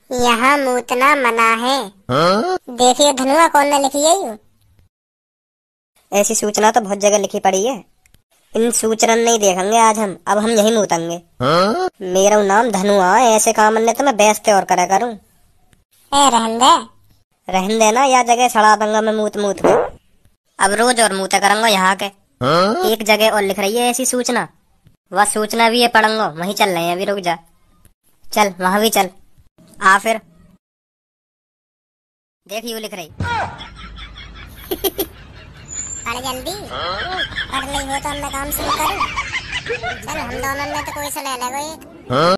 यहाँ मूतना मना है। देखिए धनुआ कौन ने लिखी है यू? ऐसी सूचना तो बहुत जगह लिखी पड़ी है। इन सूचना नहीं देखेंगे आज हम, अब हम यही मूतेंगे। मेरा नाम धनुआ है, ऐसे काम ने तो मैं बेइज्जती और करा करूं। रहन दे ना, या जगह सड़ा दूंगा मैं मूत मूत के। अब रोज और मूते करूंगा यहाँ के। एक जगह और लिख रही है ऐसी सूचना, वह सूचना भी ये पढ़ूंगा। वहीं चल रहे हैं अभी, रुक जा। चल वहां भी चल, आ फिर देख यू लिख रही। पढ़ जल्दी, पढ़ ली हो तो मैं काम शुरू करूँ। चल हम दोनों में तो कोई से ले लेगा एक।